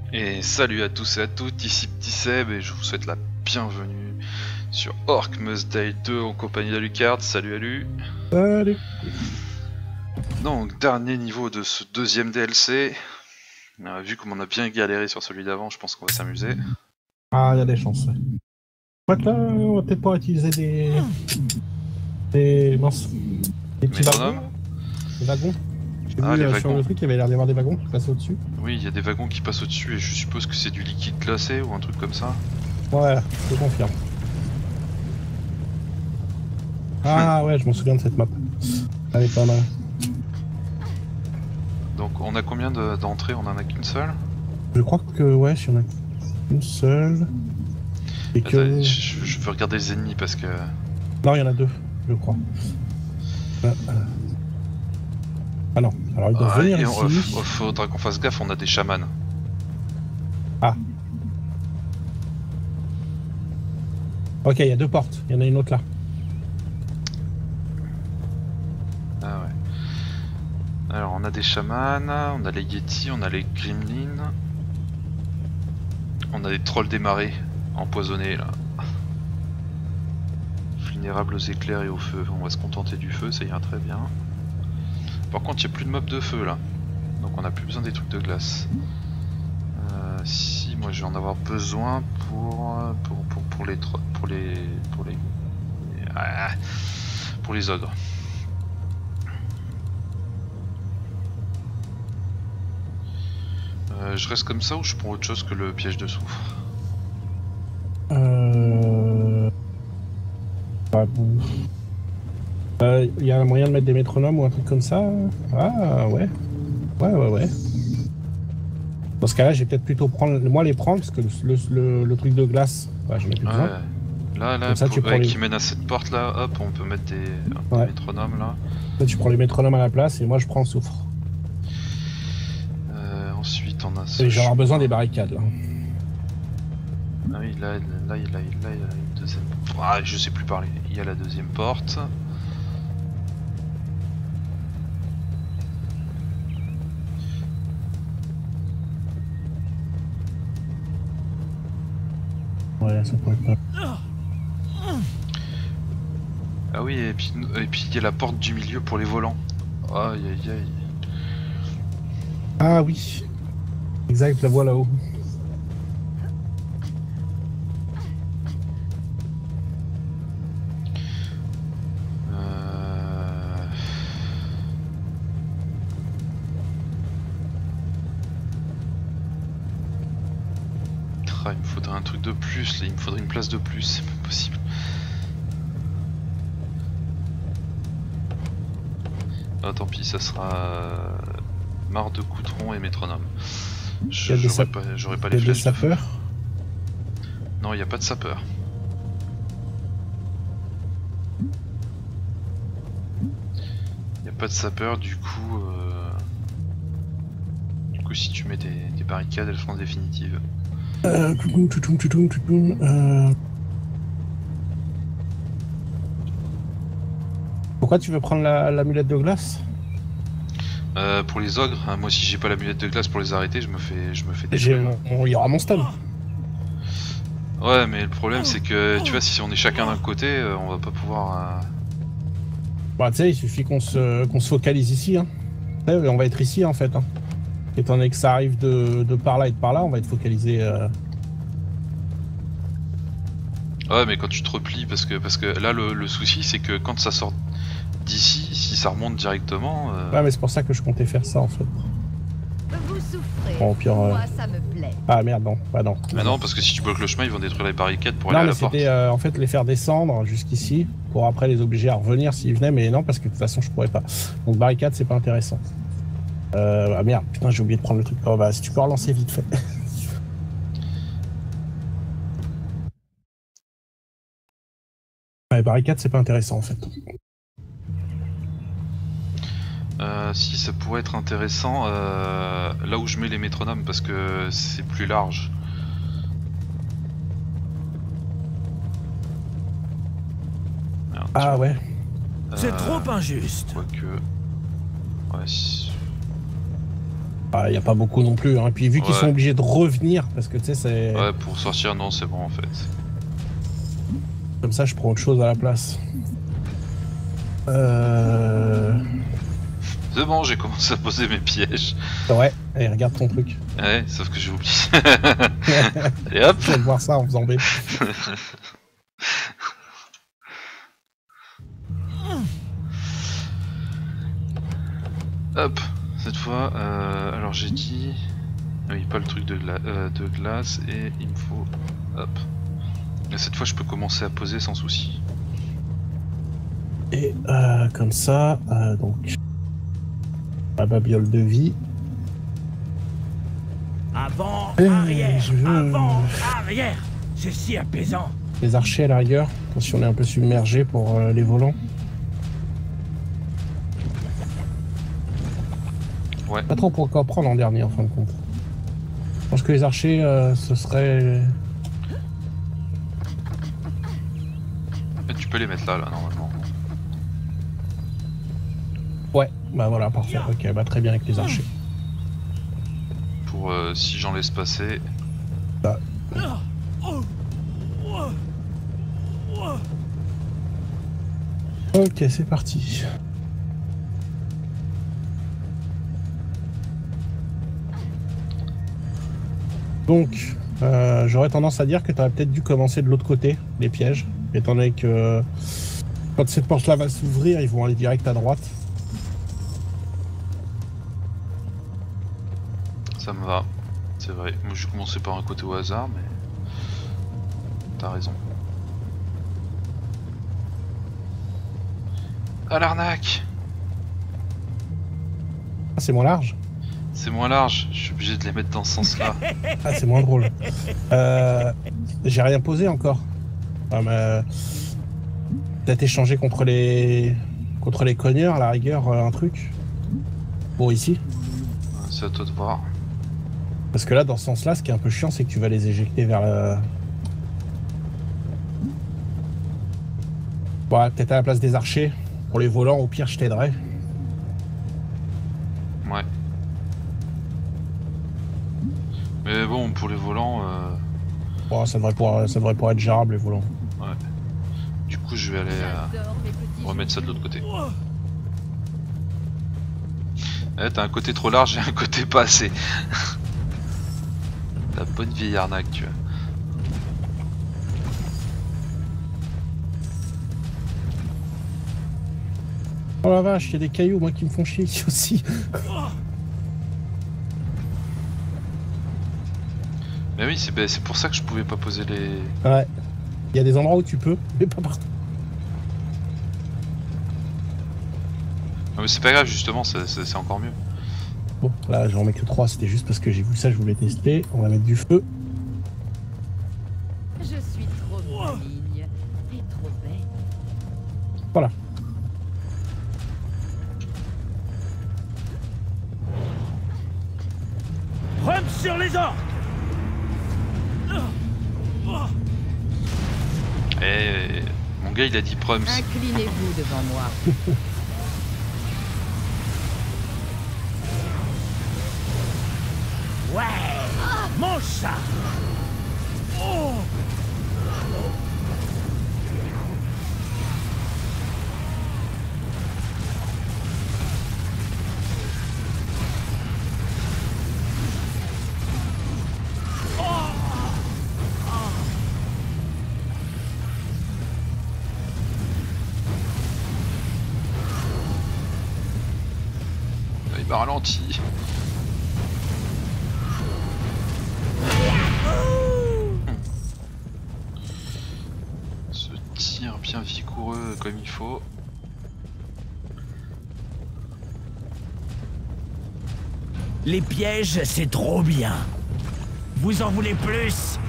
Et salut à tous et à toutes, ici Petit Seb et je vous souhaite la bienvenue sur Orc Must Die 2 en compagnie d'Alucard. Salut Alu. Allez. Donc dernier niveau de ce deuxième DLC. Vu comme on a bien galéré sur celui d'avant, je pense qu'on va s'amuser. Ah, il y a des chances. Ouais. Je crois que là, on va peut-être pas utiliser mince, des petits Métronome. wagons. Des wagons. J'ai Ah, vu les sur wagons. le truc, il y avait l'air d'y avoir des wagons qui passaient au-dessus. Oui, il y a des wagons qui passent au-dessus et je suppose que c'est du liquide glacé ou un truc comme ça. Ouais, je te confirme. Ah ouais, je m'en souviens de cette map. Elle est pas mal. Donc on a combien d'entrées? On en a qu'une seule? Je crois que ouais, si on a une seule. Et que... Attends, je veux regarder les ennemis parce que... Non, il y en a deux, je crois. Ah non, alors ils doivent venir ici. Faudra qu'on fasse gaffe, on a des chamans. Ah. Ok, il y a deux portes, il y en a une autre là. Ah ouais. Alors on a des chamans, on a les Yeti, on a les gremlins. On a des trolls des marais, empoisonnés là. Vulnérables aux éclairs et au feu. On va se contenter du feu, ça ira très bien. Par contre il n'y a plus de mobs de feu là. Donc on n'a plus besoin des trucs de glace. Si, moi je vais en avoir besoin pour les ogres. Je reste comme ça ou je prends autre chose que le piège de soufre? Il y a un moyen de mettre des métronomes ou un truc comme ça? Ah ouais. Ouais. Dans ce cas-là, j'ai peut-être plutôt les prendre parce que le truc de glace, ouais, j'en ai plus besoin. Là, ça, qui mène à cette porte là, hop, on peut mettre des métronomes là. Là, tu prends les métronomes à la place et moi je prends le soufre. Ensuite, on a ce. Et j'aurai besoin des barricades là. Ah oui, là, il y a une deuxième. Ah, je sais plus parler. Il y a la deuxième porte. Ouais, ça pourrait être pas. Ah oui, et puis il y a la porte du milieu pour les volants. Aïe aïe aïe. Ah oui. Exact, la voie là-haut. Il me faudrait un truc de plus, là. Il me faudrait une place de plus, c'est pas possible. Ah tant pis, ça sera marre de coutron et métronome. J'aurais pas les flèches de feu. Non, il n'y a pas de sapeur. Il n'y a pas de sapeur, du coup si tu mets des barricades, elles seront définitives. Pourquoi tu veux prendre l'amulette de glace? Pour les ogres, hein, moi si j'ai pas l'amulette de glace pour les arrêter, je me fais détruire. Il y aura mon stun. Ouais, mais le problème c'est que tu vois, si on est chacun d'un côté, on va pas pouvoir. Bah tu sais, il suffit qu'on se focalise ici. Hein. On va être ici en fait. Hein. Étant donné que ça arrive de par là et de par là, on va être focalisé. Ouais, mais quand tu te replies, parce que là le souci c'est que quand ça sort d'ici, si ça remonte directement. Ouais, mais c'est pour ça que je comptais faire ça en fait. Vous souffrez. Bon, au pire, moi ça me plaît. Ah merde, non. Bah non. Mais non, parce que si tu bloques le chemin, ils vont détruire les barricades pour aller à la porte. Non, mais c'était en fait les faire descendre jusqu'ici pour après les obliger à revenir s'ils venaient, mais non, parce que de toute façon je pourrais pas. Donc barricade, c'est pas intéressant. Ah merde, putain, j'ai oublié de prendre le truc. Oh, bah si tu peux relancer vite fait. Ouais, barricade, c'est pas intéressant en fait. Si ça pourrait être intéressant, là où je mets les métronomes parce que c'est plus large. Merde, ah ouais. C'est trop injuste. Quoique. Ouais, si... Il n'y a pas beaucoup non plus. Hein. Puis vu qu'ils Ouais. sont obligés de revenir, parce que tu sais, c'est Ouais, pour sortir, non, c'est bon en fait. comme ça, je prends autre chose à la place. C'est bon, j'ai commencé à poser mes pièges. Ouais, allez, regarde ton truc. Ouais, sauf que j'ai oublié. Allez hop. Je vais voir ça en faisant B. Hop, cette fois, alors j'ai dit... Oui, pas le truc de glace, et il me faut... Hop. Et cette fois, je peux commencer à poser sans souci. Et comme ça, donc... La babiole de vie. Avant, Eh, arrière, je veux- avant, arrière. C'est si apaisant. Les archers à la rigueur, si on est un peu submergé pour les volants. Ouais. Pas trop pour quoi prendre en dernier en fin de compte. Je pense que les archers, ce serait... Et tu peux les mettre là, normalement. Ouais, bah voilà, parfait. Ok, bah très bien avec les archers. Pour si j'en laisse passer. Ok, c'est parti. Donc, j'aurais tendance à dire que tu aurais peut-être dû commencer de l'autre côté, les pièges, étant donné que quand cette porte-là va s'ouvrir, ils vont aller direct à droite. Ça me va. C'est vrai. Moi, je commençais par un côté au hasard, mais... T'as raison. À l'arnaque! Ah, c'est moins large. C'est moins large, je suis obligé de les mettre dans ce sens-là. Ah, c'est moins drôle. J'ai rien posé encore. Ah, mais... Peut-être échanger contre les cogneurs, à la rigueur, un truc. Pour ici. C'est à toi de voir. Parce que là, dans ce sens-là, ce qui est un peu chiant, c'est que tu vas les éjecter vers le... Ouais, peut-être à la place des archers. Pour les volants, au pire, je t'aiderai. Ouais. Mais bon, pour les volants, Bon, ça devrait pouvoir être gérable, les volants. du coup, je vais aller J'adore mes petits remettre ça de joujoux. l'autre côté. Eh, t'as un côté trop large et un côté pas assez. La bonne vieille arnaque, tu vois. Oh la vache, il y a des cailloux, moi, qui me font chier ici aussi. Mais oui, c'est pour ça que je pouvais pas poser les... Ouais. Il y a des endroits où tu peux, mais pas partout. Non mais c'est pas grave, justement, c'est encore mieux. Bon, là, j'en mets que 3, c'était juste parce que j'ai vu ça, je voulais tester. On va mettre du feu. Je suis trop maligne et trop bête. Voilà. Rome sur les ordres. Eh, mon gars, il a dit Prums. Inclinez-vous devant moi. Ouais. Mange ça. Oh. Il m'a ralenti. Ce tir bien vigoureux comme il faut. Les pièges, c'est trop bien. Vous en voulez plus?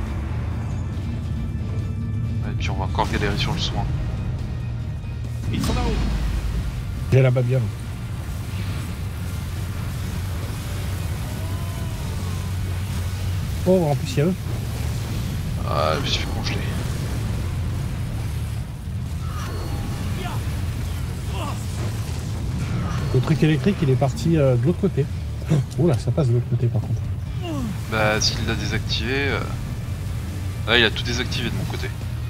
Et puis on va encore galérer sur le soin. Ils sont là-haut. J'ai la babiole. Oh, en plus, il y a eux. Ah, je me suis fait congeler. Le truc électrique, il est parti de l'autre côté. Oula, ça passe de l'autre côté par contre. Bah s'il l'a désactivé... Ah, il a tout désactivé de mon côté.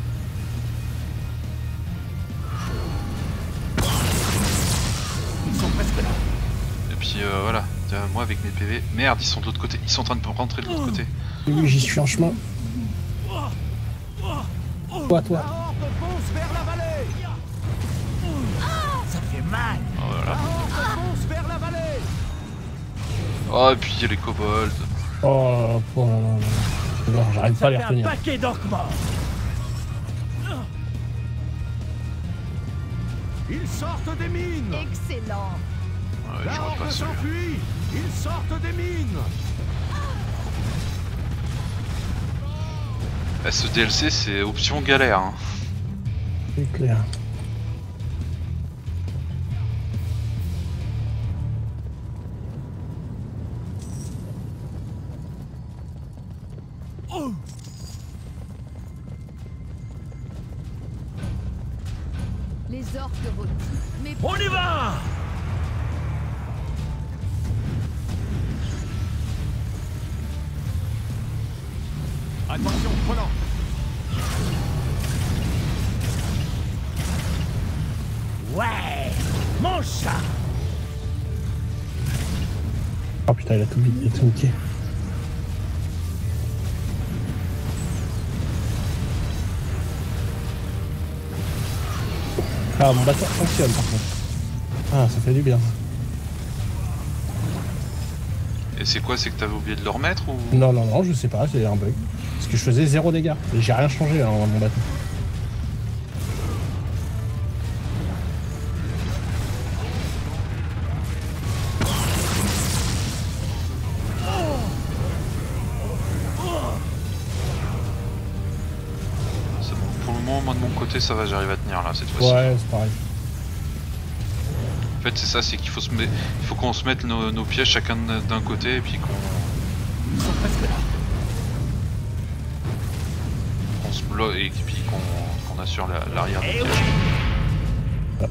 Ils sont presque là. Et puis voilà, moi avec mes PV... Merde, ils sont de l'autre côté, ils sont en train de rentrer de l'autre côté. Oui, j'y suis en chemin. Toi. La horde fonce vers la vallée. Ça fait mal. Voilà. La horde fonce vers la vallée. Oh, et puis il y a les kobolds. Oh là là là. Non, j'arrive pas Ça à les fait un retenir. paquet d'orques morts. Ils sortent des mines. Excellent. Ouais, La je vois horde pas celui-là. s'enfuit. Ils sortent des mines. Ce DLC c'est option galère. Hein. C'est clair. Les orques rôtissent. Mais On y va. Attention, prenant. Ouais. Mon chat. Oh putain, il a tout niqué. Ah, mon batteur fonctionne par contre. Ah, ça fait du bien. Et c'est quoi, c'est que t'avais oublié de le remettre ou... Non, je sais pas, c'est un bug. Parce que je faisais 0 dégâts. Et j'ai rien changé hein, dans mon bateau. C'est bon, pour le moment, moi de mon côté ça va, j'arrive à tenir là cette fois-ci. Ouais, c'est pareil. En fait c'est ça, c'est qu'il faut il faut qu'on se mette nos pièges chacun d'un côté et puis qu'on Ils sont presque là. se bloque et puis qu'on assure l'arrière des Eh pièges. ouais.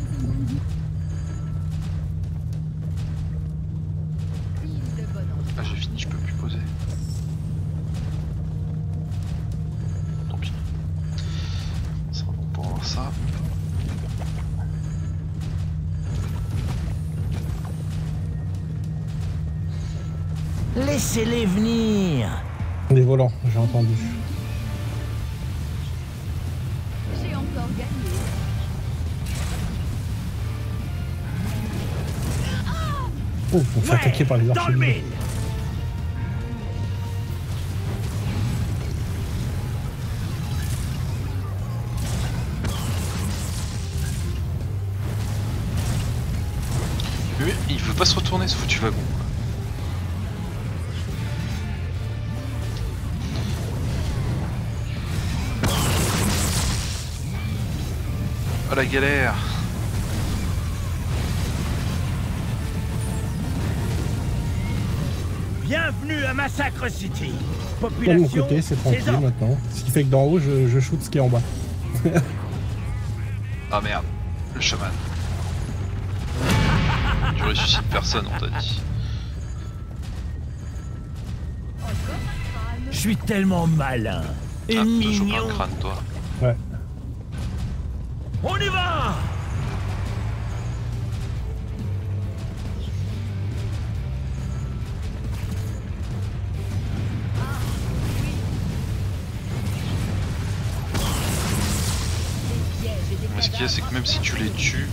pile de bon endroit. Ah j'ai fini, je peux plus poser. Tant pis. Ça sera bon pour avoir ça. Laissez-les venir. Des volants, j'ai entendu. J'ai encore gagné. Oh, on fait attaquer par les Dans le archers. mille. Mais il veut pas se retourner ce foutu wagon. Oh la galère. Bienvenue à Massacre City. Moi, de Population, mon côté, c'est tranquille ordres. maintenant. Ce qui fait que d'en haut, je shoot ce qui est en bas. Ah merde, le chaman. Tu ressuscites personne, on t'a dit. Je suis tellement malin. Et Ah, t'as chopé mignon. un crâne toi. Ouais. On y va. Mais ce qu'il y a, c'est que même si tu les tues...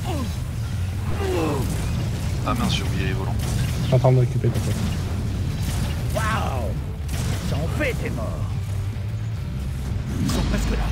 Ah mince, j'ai oublié les volants. Je suis en train de m'occuper de toi. Waouh. J'en fais des morts. Ils sont presque là.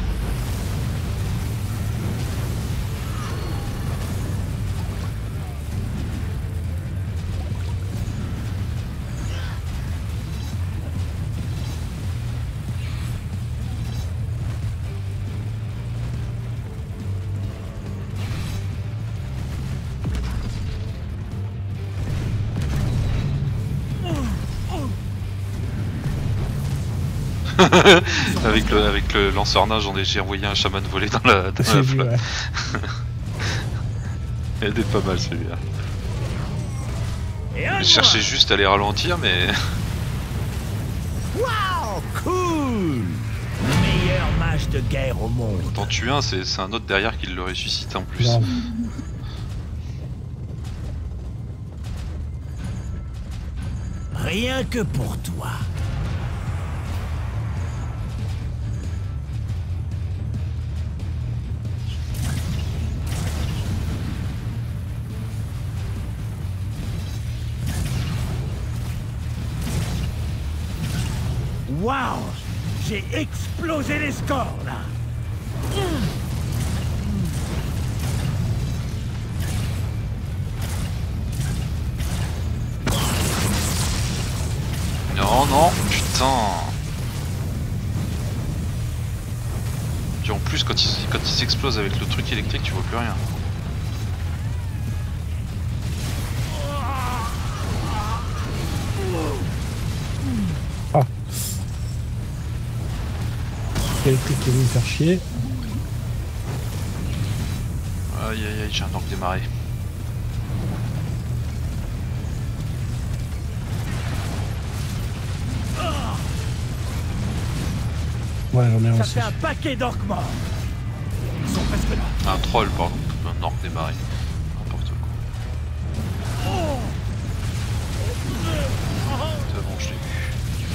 avec le lanceur-nage, j'ai envoyé un chaman voler dans la J'ai vu, flotte. ouais. Elle était pas mal celui-là. Et un Je de cherchais moins. juste à les ralentir, mais Waouh, cool. Meilleur mage de guerre au monde. t'en tues un, c'est un autre derrière qui le ressuscite en plus. Grave. Rien que pour toi. Waouh, j'ai explosé les scores là. Non, non, putain. Puis en plus, quand ils explosent avec le truc électrique, tu vois plus rien. Ah. Quel truc qui est venu me faire chier. Aïe aïe aïe, j'ai un orque démarré. Ouais, j'en ai un Ça aussi. fait un paquet d'orques morts. Ils sont presque là. Un troll, pardon. Un orque démarré. N'importe quoi. C'est bon, je l'ai vu.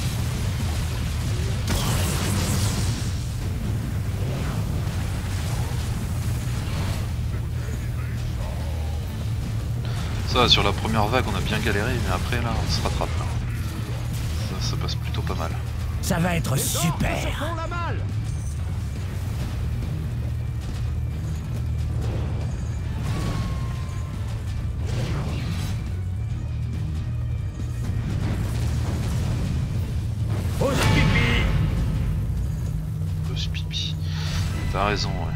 Ça, sur la première vague, on a bien galéré, mais après, là, on se rattrape. Là. Ça passe plutôt pas mal. Ça va être Les orques se super. font la malle. Au pipi. Ce pipi. T'as raison, ouais.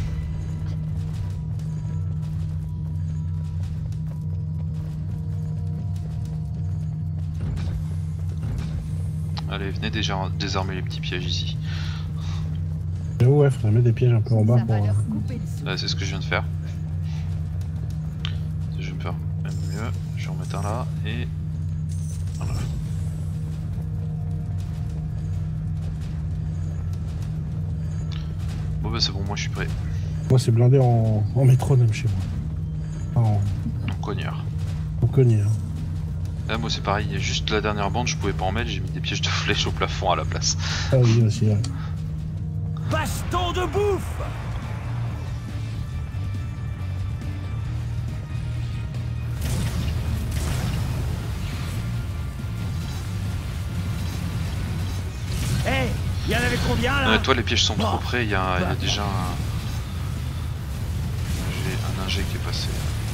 Allez, venez déjà désarmer les petits pièges ici. Ouais, faudrait mettre des pièges un peu en bas Ça pour. va leur couper le souffle. Là, c'est ce que je viens de faire. Je vais me faire même mieux. Je vais en mettre un là et. Voilà. Bon, bah, c'est bon, moi je suis prêt. Moi, c'est blindé en métronome chez moi. En cognard. En cogné. Hein. Là, moi c'est pareil, il y a juste la dernière bande, je pouvais pas en mettre, j'ai mis des pièges de flèches au plafond à la place. Ah oui, aussi, ouais. Baston de bouffe. Hé, il y en avait combien là? Toi, les pièges sont trop Bon. près, il y a déjà un. J'ai un ingé qui est passé.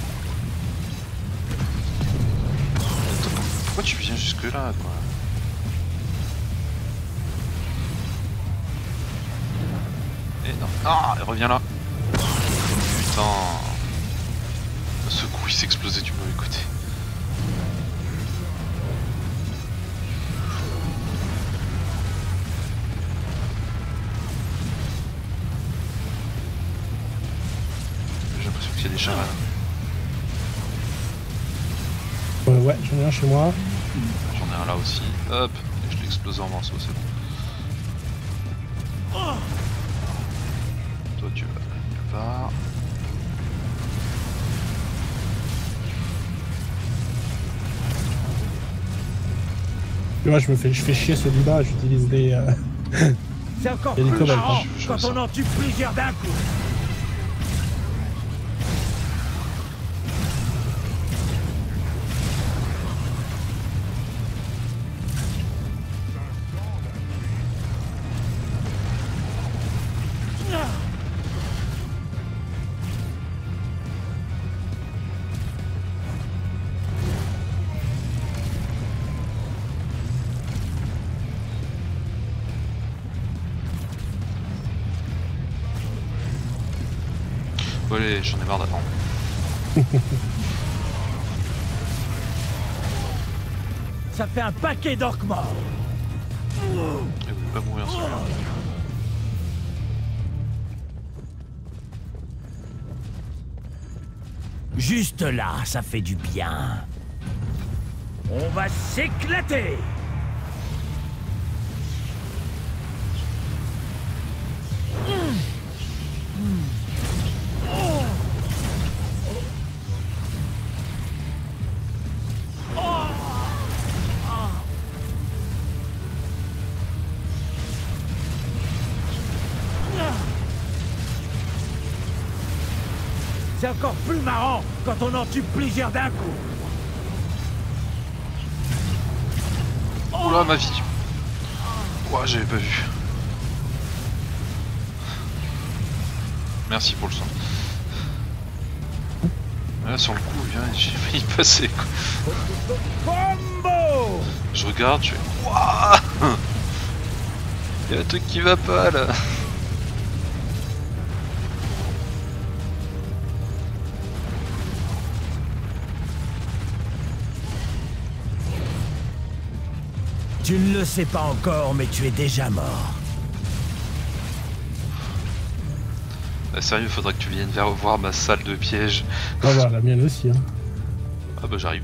Attends, pourquoi tu viens jusque là, quoi? Et non. Ah, reviens là. Putain. Ce coup, il s'est explosé du mauvais côté. J'ai l'impression qu'il y a des chamans. Ouais, j'en ai un chez moi. J'en ai un là aussi. Hop, et je l'ai explosé en morceaux, c'est bon. Toi, tu vas nulle part. Et moi, je fais chier celui-là, j'utilise des. C'est encore Il y a des plus cobayes, marrant hein. Je quand vois on ça. en tue plusieurs d'un coup. Bon, allez, j'en ai marre d'attendre. Ça fait un paquet d'orques morts. Il voulait pas mourir celui-là. Juste là, ça fait du bien. On va s'éclater. C'est encore plus marrant quand on en tue plusieurs d'un coup. Oula, ma vie. Ouah, j'avais pas vu. Merci pour le son. Là, sur le coup, j'ai failli passer quoi. Combo. Je regarde, je fais. Ouah. Y'a un truc qui va pas là. Tu ne le sais pas encore, mais tu es déjà mort. Sérieux, faudrait que tu viennes voir ma salle de piège. Ah bah la mienne aussi. Hein. Ah bah j'arrive.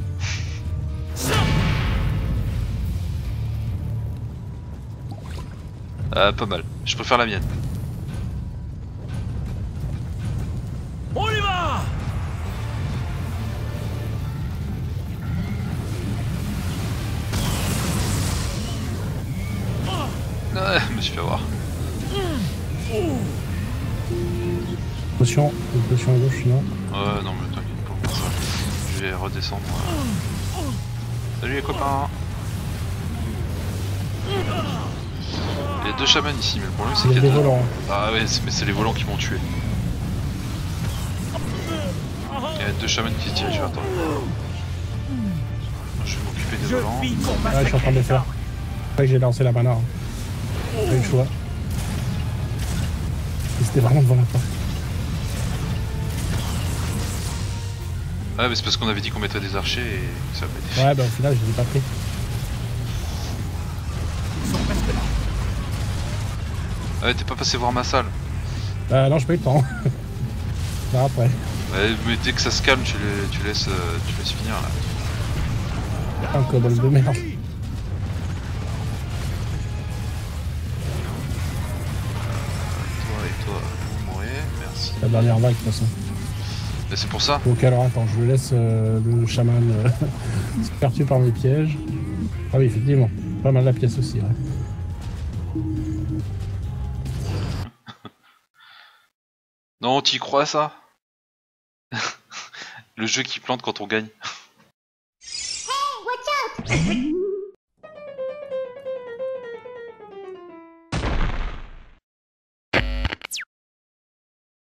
Pas mal. Je préfère la mienne. On y va. Ah, je me suis fait avoir. Potion, une potion à gauche, non. Ouais, non, mais t'inquiète pas. Je vais redescendre. Salut les copains. Il y a deux chamans ici, mais le problème c'est Il y qu'il a y a des deux... volants. Ah ouais, mais c'est les volants qui m'ont tué. Il y a deux chamans qui se dirigent vers toi. Je vais m'occuper des volants. Ouais, je suis en train de le faire. C'est vrai que j'ai lancé la mana. Hein. J'ai eu le choix. Et c'était vraiment devant la porte. Ouais, mais c'est parce qu'on avait dit qu'on mettait des archers et ça a pas été fait. Ouais, bah au final, je l'ai pas pris. Ah ouais, t'es pas passé voir ma salle. Non, j'ai pas eu le temps. Là, après. Ouais, mais dès que ça se calme, tu laisses finir là. Un kobold de merde. Toi et toi, vous mourrez, merci. La dernière vague, de toute façon. Mais c'est pour ça. Donc alors, attends, je laisse le chaman se faire tuer par mes pièges. Ah oui, effectivement. Pas mal la pièce aussi, ouais. Non, t'y crois ça? Le jeu qui plante quand on gagne. Hey, watch out!